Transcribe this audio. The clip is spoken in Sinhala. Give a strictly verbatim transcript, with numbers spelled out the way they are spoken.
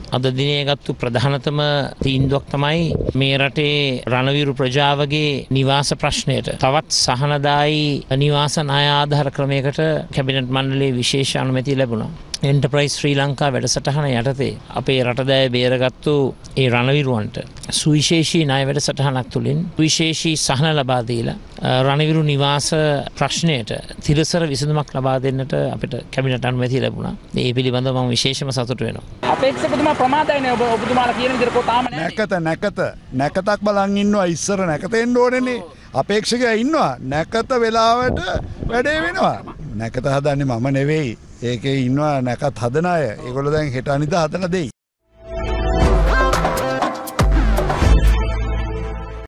අද දිනේ ගත්තු ප්‍රධානතම තීන්දුවක් තමයි මේ රටේ රණවිරු ප්‍රජාවගේ නිවාස ප්‍රශ්නයට තවත් සහනදායි නිවාස ණය ආධාර ක්‍රමයකට කැබිනට් මණ්ඩලයේ විශේෂ අනුමැතිය ලැබුණා. එන්ටර්ප්‍රයිස් ශ්‍රී ලංකා වැඩසටහන යටතේ අපේ රටදෑ බේරගත්තු ඒ රණවිරුවන්ට සුවිශේෂී ණය වැඩසටහනක් තුළින් සුවිශේෂී සහන ලබා දීලා රණවිරු නිවාස ප්‍රශ්නයට තිරසර විසඳුමක් ලබා දෙන්නට අපිට කැබිනට් අනුමැතිය ලැබුණා. මේ පිළිබඳව මම විශේෂම සතුටු වෙනවා. අපේක්ෂකතුමා ප්‍රමාදයිනේ ඔබ ඔබතුමාලා කියන විදිහට කො තාම නැහැ. නැකත නැකත නැකතක් බලන් ඉන්නවා ඉස්සර නැකත එන්න ඕනේනේ. අපේක්ෂකයා ඉන්නවා නැකත වෙලාවට වැඩේ වෙනවා. නැකත හදන්නේ මම නෙවෙයි. ඒකේ ඉන්නවා නැකත් හදන අය. ඒගොල්ලෝ දැන් හෙට අනිදා හදලා දෙයි.